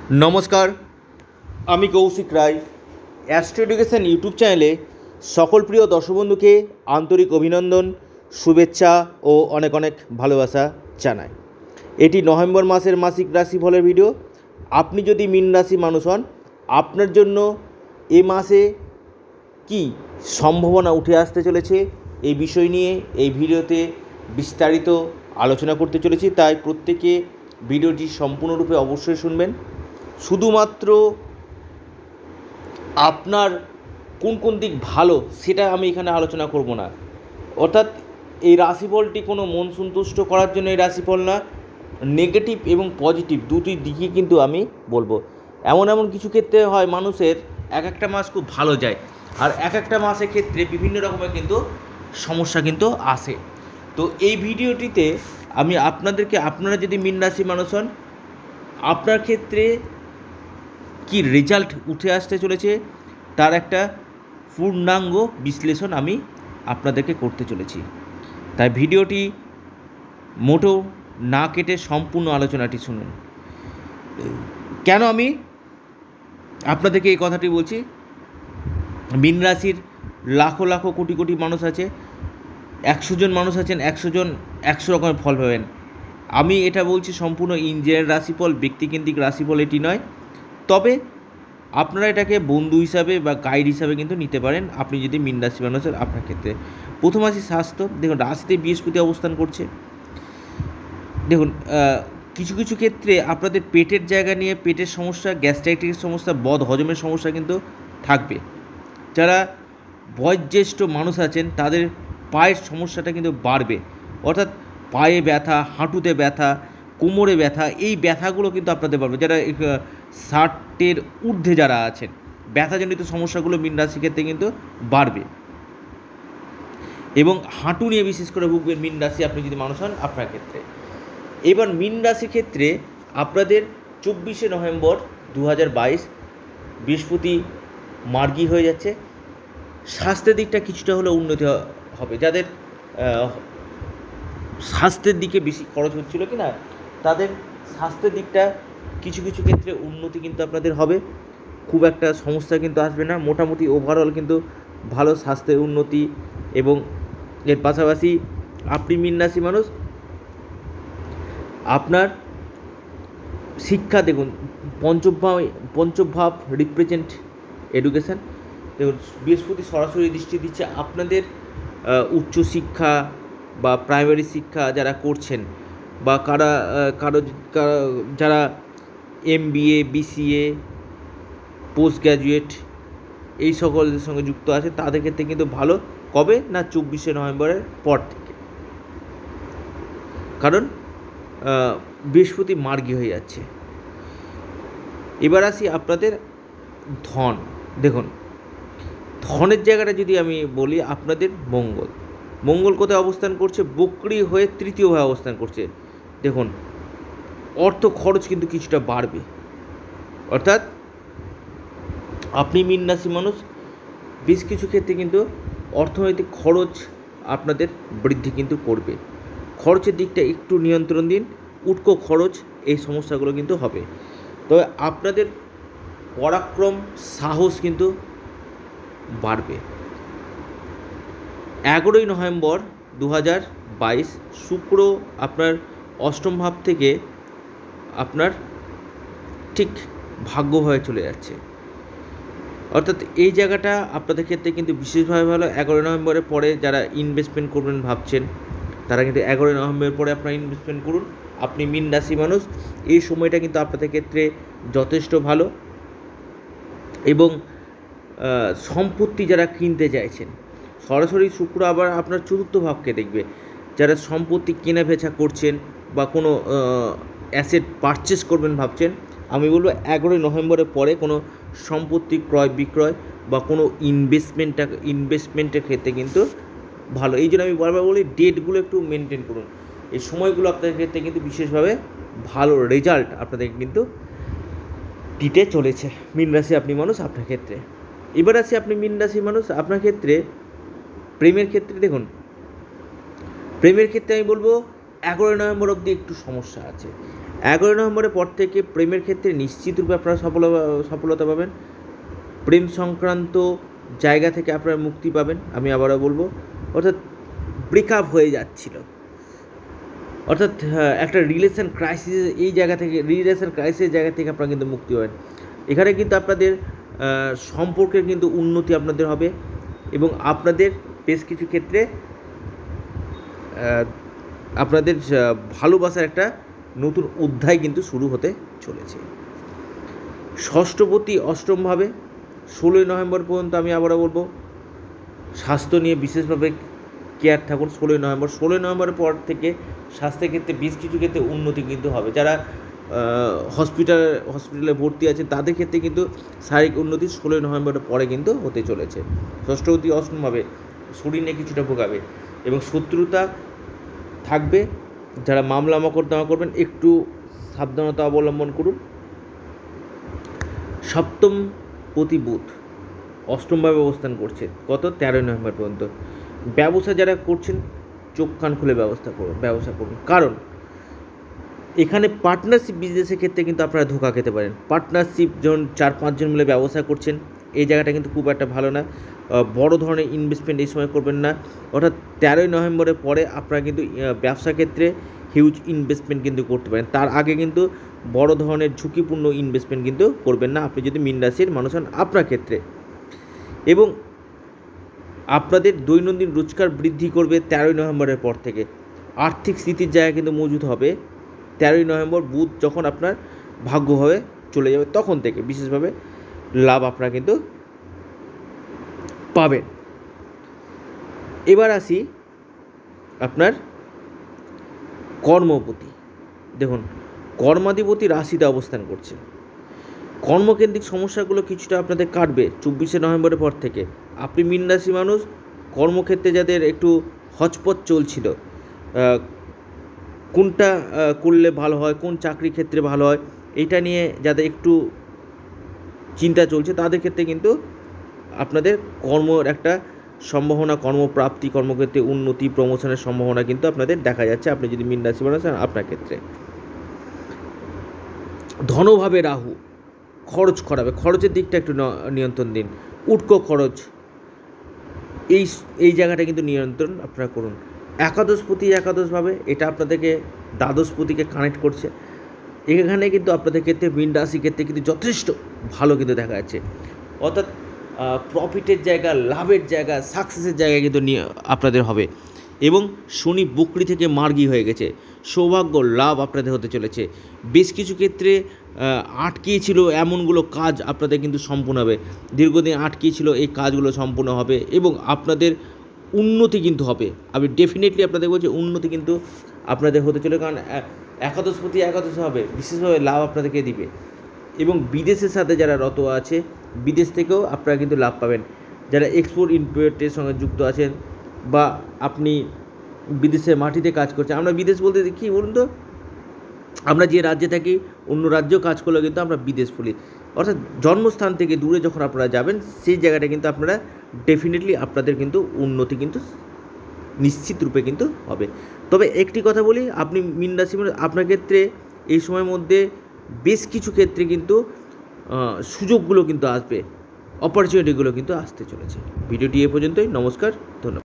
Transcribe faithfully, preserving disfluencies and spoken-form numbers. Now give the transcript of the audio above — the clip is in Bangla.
नमस्कार आमी Koushik Roy astro education YouTube चैनेले सकल प्रिय दर्शक बंधु के आंतरिक अभिनंदन शुभेच्छा और अनेक अनेक भालोबासा जानाई। एटी नवेम्बर मासेर मासिक राशिफलेर भिडियो। आपनी यदि मीन राशि मानुष हन आपनार जन्य ए मासे कि सम्भावना उठे आसते चलेछे এই বিষয় নিয়ে এই ভিডিওতে বিস্তারিত আলোচনা করতে চলেছি, তাই প্রত্যেকে ভিডিওটি সম্পূর্ণরূপে অবশ্যই শুনবেন। শুধুমাত্র আপনার কোন কোন দিক ভালো সেটা আমি এখানে আলোচনা করব না, অর্থাৎ এই রাশিফলটি কোনো মন সন্তুষ্ট করার জন্য এই রাশিফল না, নেগেটিভ এবং পজিটিভ দুটি দিকই কিন্তু আমি বলবো। এমন এমন কিছু ক্ষেত্রে হয় মানুষের এক একটা মাস খুব ভালো যায় আর এক একটা মাসের ক্ষেত্রে বিভিন্ন রকমের কিন্তু সমস্যা কিন্তু আসে। তো এই ভিডিওটিতে আমি আপনাদেরকে আপনারা যদি মীন রাশি মানুষ হন আপনার ক্ষেত্রে কি রেজাল্ট উঠে আসতে চলেছে তার একটা পূর্ণাঙ্গ বিশ্লেষণ আমি আপনাদেরকে করতে চলেছি। তাই ভিডিওটি মোটেও না কেটে সম্পূর্ণ আলোচনাটি শুনুন। কেন আমি আপনাদেরকে এই কথাটি বলছি, মীন রাশির লাখো লাখো কোটি কোটি মানুষ আছে, একশো জন মানুষ আছেন, একশো জন একশো রকমের ফল পাবেন। আমি এটা বলছি সম্পূর্ণ ইঞ্জিনিয়ার রাশিফল, ব্যক্তিকেন্দ্রিক রাশিফল এটি নয়। তবে আপনারা এটাকে বন্ধু হিসাবে বা গাইড হিসাবে কিন্তু নিতে পারেন আপনি যদি মীন রাশি মানুষের আপনার ক্ষেত্রে। প্রথম আছে স্বাস্থ্য। দেখুন রাশিতে বৃহস্পতি অবস্থান করছে। দেখুন কিছু কিছু ক্ষেত্রে আপনাদের পেটের জায়গা নিয়ে পেটের সমস্যা, গ্যাস্ট্রাইটিসের সমস্যা, বদ হজমের সমস্যা কিন্তু থাকবে। যারা বয়োজ্যেষ্ঠ মানুষ আছেন তাদের পায়ের সমস্যাটা কিন্তু বাড়বে, অর্থাৎ পায়ে ব্যথা, হাঁটুতে ব্যথা, কোমরে ব্যথা, এই ব্যথাগুলো কিন্তু আপনাদের বাড়বে। যারা ষাটের ঊর্ধ্বে যারা আছেন ব্যথাজনিত সমস্যাগুলো মীন রাশির ক্ষেত্রে কিন্তু বাড়বে এবং হাঁটু নিয়ে বিশেষ করে ভুগবেন মীন রাশি আপনি যদি মানুষ হন আপনার ক্ষেত্রে। এবার মীন রাশির ক্ষেত্রে আপনাদের চব্বিশে নভেম্বর দু হাজার বাইশ বৃহস্পতি মার্গী হয়ে যাচ্ছে। স্বাস্থ্যের দিকটা কিছুটা হলেও উন্নতি হবে। যাদের স্বাস্থ্যের দিকে বেশি খরচ হচ্ছিল কি না তাদের স্বাস্থ্যের দিকটা কিছু কিছু ক্ষেত্রে উন্নতি কিন্তু আপনাদের হবে, খুব একটা সমস্যা কিন্তু আসবে না। মোটামুটি ওভারঅল কিন্তু ভালো স্বাস্থ্যের উন্নতি। এবং এর পাশাপাশি আপনি মীন রাশি মানুষ আপনার শিক্ষা, দেখুন পঞ্চভাব পঞ্চভাব রিপ্রেজেন্ট এডুকেশান। দেখুন বৃহস্পতি সরাসরি দৃষ্টি দিচ্ছে আপনাদের উচ্চশিক্ষা বা প্রাইমারি শিক্ষা যারা করছেন বা কারা কারো যারা M B A, B C A, post graduate এই সকলের সঙ্গে যুক্ত আছে তাদের ক্ষেত্রে কিন্তু ভালো। কবে না চব্বিশে নভেম্বরের পর থেকে, কারণ বৃহস্পতি মার্গী হয়ে যাচ্ছে। এবার আসি আপনাদের ধন। দেখুন ধনের জায়গাটা যদি আমি বলি আপনাদের মঙ্গল মঙ্গল কোথায় অবস্থান করছে, বক্রী হয়ে তৃতীয়ভাবে অবস্থান করছে। দেখুন অর্থ খরচ কিন্তু কিছুটা বাড়বে, অর্থাৎ আপনি মীন রাশি মানুষ বেশ কিছু ক্ষেত্রে কিন্তু অর্থনৈতিক খরচ আপনাদের বৃদ্ধি কিন্তু করবে। খরচের দিকটা একটু নিয়ন্ত্রণ দিন, উটকো খরচ এই সমস্যাগুলো কিন্তু হবে। তবে আপনাদের পরাক্রম, সাহস কিন্তু বাড়বে। এগারোই নভেম্বর দু হাজার বাইশ শুক্র আপনার অষ্টম ভাব থেকে আপনার ঠিক ভাগ্য হয়ে চলে যাচ্ছে, অর্থাৎ এই জায়গাটা আপনাদের ক্ষেত্রে কিন্তু বিশেষভাবে ভালো। এগারোই নভেম্বরের পরে যারা ইনভেস্টমেন্ট করবেন ভাবছেন তারা কিন্তু এগারোই নভেম্বরের পরে আপনারা ইনভেস্টমেন্ট করুন। আপনি মীন রাশি মানুষ এই সময়টা কিন্তু আপনাদের ক্ষেত্রে যথেষ্ট ভালো। এবং সম্পত্তি যারা কিনতে চাইছেন সরাসরি শুক্র আবার আপনার চতুর্থ ভাবকে দেখবে। যারা সম্পত্তি কেনা বেচা করছেন বা কোনো অ্যাসেট পারচেস করবেন ভাবছেন, আমি বলবো এগারোই নভেম্বরের পরে কোনো সম্পত্তি ক্রয় বিক্রয় বা কোনো ইনভেস্টমেন্টটা ইনভেস্টমেন্টের ক্ষেত্রে কিন্তু ভালো। এই জন্য আমি বারবার বলি ডেটগুলো একটু মেনটেন করুন। এই সময়গুলো আপনাদের ক্ষেত্রে কিন্তু বিশেষভাবে ভালো রেজাল্ট আপনাদের কিন্তু দিতে চলেছে মীন রাশি আপনি মানুষ আপনার ক্ষেত্রে। এবার আসি আপনি মীন রাশি মানুষ আপনার ক্ষেত্রে প্রেমের ক্ষেত্রে। দেখুন প্রেমের ক্ষেত্রে আমি বলবো এগারোই নভেম্বর অবধি একটু সমস্যা আছে। এগারোই নভেম্বরের পর থেকে প্রেমের ক্ষেত্রে নিশ্চিতরূপে আপনারা সফল সফলতা পাবেন। প্রেম সংক্রান্ত জায়গা থেকে আপনারা মুক্তি পাবেন। আমি আবারও বলবো, অর্থাৎ ব্রেকআপ হয়ে যাচ্ছিল, অর্থাৎ একটা রিলেশন ক্রাইসিস, এই জায়গা থেকে রিলেশন ক্রাইসিসের জায়গা থেকে আপনারা কিন্তু মুক্তি পাবেন। এখানে কিন্তু আপনাদের সম্পর্কের কিন্তু উন্নতি আপনাদের হবে এবং আপনাদের বেশ কিছু ক্ষেত্রে আপনাদের ভালোবাসার একটা নতুন অধ্যায় কিন্তু শুরু হতে চলেছে। ষষ্ঠপতি অষ্টমভাবে ষোলোই নভেম্বর পর্যন্ত আমি আবারও বলবো স্বাস্থ্য নিয়ে বিশেষভাবে কেয়ার থাকুন। ষোলোই নভেম্বর ষোলোই নভেম্বরের পর থেকে স্বাস্থ্যের ক্ষেত্রে বেশ কিছু ক্ষেত্রে উন্নতি কিন্তু হবে। যারা হসপিটাল হসপিটালে ভর্তি আছে তাদের ক্ষেত্রে কিন্তু শারীরিক উন্নতি ষোলোই নভেম্বরের পরে কিন্তু হতে চলেছে। ষষ্ঠপতি অষ্টমভাবে শরীর নিয়ে কিছুটা ভোগাবে এবং শত্রুতা থাকবে। যারা মামলা মকদ্দমা করবেন একটু সাবধানতা অবলম্বন করুন। সপ্তম পতি বুধ অষ্টমভাবে অবস্থান করছে কত তেরোই নভেম্বর পর্যন্ত। ব্যবসা যারা করছেন চোখ কান খুলে ব্যবস্থা করুন ব্যবসা করুন কারণ এখানে পার্টনারশিপ বিজনেসের ক্ষেত্রে কিন্তু আপনারা ধোঁকা খেতে পারেন। পার্টনারশিপ যখন চার পাঁচজন মিলে ব্যবসা করছেন এই জায়গাটা কিন্তু খুব একটা ভালো না। বড় ধরনের ইনভেস্টমেন্ট এই সময় করবেন না। অর্থাৎ তেরোই নভেম্বরের পরে আপনারা কিন্তু ব্যবসা ক্ষেত্রে হিউজ ইনভেস্টমেন্ট কিন্তু করতে পারেন। তার আগে কিন্তু বড় ধরনের ঝুঁকিপূর্ণ ইনভেস্টমেন্ট কিন্তু করবেন না আপনি যদি মীন রাশির মানুষ হন আপনার ক্ষেত্রে। এবং আপনাদের দৈনন্দিন রোজগার বৃদ্ধি করবে তেরোই নভেম্বরের পর থেকে। আর্থিক স্থিতির জায়গা কিন্তু মজুত হবে তেরোই নভেম্বর বুধ যখন আপনার ভাগ্যভাবে চলে যাবে তখন থেকে বিশেষভাবে লাভ আপনারা কিন্তু পাবেন। এবার আসি আপনার কর্মপতি। দেখুন কর্মাধিপতি রাশিতে অবস্থান করছে। কর্মকেন্দ্রিক সমস্যাগুলো কিছুটা আপনাদের কাটবে চব্বিশে নভেম্বরের পর থেকে। আপনি মীন রাশি মানুষ, কর্মক্ষেত্রে যাদের একটু হচপচ চলছিল, কোনটা করলে ভালো হয়, কোন চাকরি ক্ষেত্রে ভালো হয়, এটা নিয়ে যাদের একটু চিন্তা চলছে তাদের ক্ষেত্রে কিন্তু আপনাদের কর্মর একটা সম্ভাবনা, কর্মপ্রাপ্তি, কর্মক্ষেত্রে উন্নতি, প্রমোশনের সম্ভাবনা কিন্তু আপনাদের দেখা যাচ্ছে আপনি যদি মীন রাশি মানুষ আপনার ক্ষেত্রে। ধনভাবে রাহু খরচ করাবে, খরচের দিকটা একটু নিয়ন্ত্রণ দিন। উটকো খরচ এই এই জায়গাটা কিন্তু নিয়ন্ত্রণ আপনারা করুন। একাদশপতি একাদশভাবে এটা আপনাদেরকে দ্বাদশপতিকে কানেক্ট করছে। এখানে কিন্তু আপনাদের ক্ষেত্রে মীন রাশির ক্ষেত্রে কিন্তু যথেষ্ট ভালো কিন্তু দেখা যাচ্ছে। অর্থাৎ প্রফিটের জায়গা, লাভের জায়গা, সাকসেসের জায়গা কিন্তু নিয়ে আপনাদের হবে। এবং শনি বকরি থেকে মার্গী হয়ে গেছে, সৌভাগ্য লাভ আপনাদের হতে চলেছে। বেশ কিছু ক্ষেত্রে আটকিয়ে ছিল এমনগুলো কাজ আপনাদের কিন্তু সম্পূর্ণ হবে। দীর্ঘদিন আটকিয়ে ছিল এই কাজগুলো সম্পূর্ণ হবে এবং আপনাদের উন্নতি কিন্তু হবে। আমি ডেফিনেটলি আপনাদের বলছি উন্নতি কিন্তু আপনাদের হতে চলে, কারণ একাদশপতি একাদশ হবে, বিশেষভাবে লাভ আপনাদেরকে দিবে। এবং বিদেশের সাথে যারা রত আছে বিদেশ থেকেও আপনারা কিন্তু লাভ পাবেন। যারা এক্সপোর্ট ইম্পোর্টের সঙ্গে যুক্ত আছেন বা আপনি বিদেশের মাটিতে কাজ করছেন, আমরা বিদেশ বলতে কী বলুন তো, আমরা যে রাজ্যে থাকি অন্য রাজ্যেও কাজ করলেও কিন্তু আমরা বিদেশ বলি। অর্থাৎ জন্মস্থান থেকে দূরে যখন আপনারা যাবেন সেই জায়গাটা কিন্তু আপনারা ডেফিনেটলি আপনাদের কিন্তু উন্নতি কিন্তু নিশ্চিত রূপে কিন্তু হবে। তবে একটি কথা বলি, আপনি মীন রাশি আপনার ক্ষেত্রে এই সময়ের মধ্যে বেশ কিছু ক্ষেত্রে কিন্তু সুযোগগুলো কিন্তু আসবে, অপরচুনিটিগুলো কিন্তু আসতে চলেছে। ভিডিওটি এ পর্যন্তই। নমস্কার, ধন্যবাদ।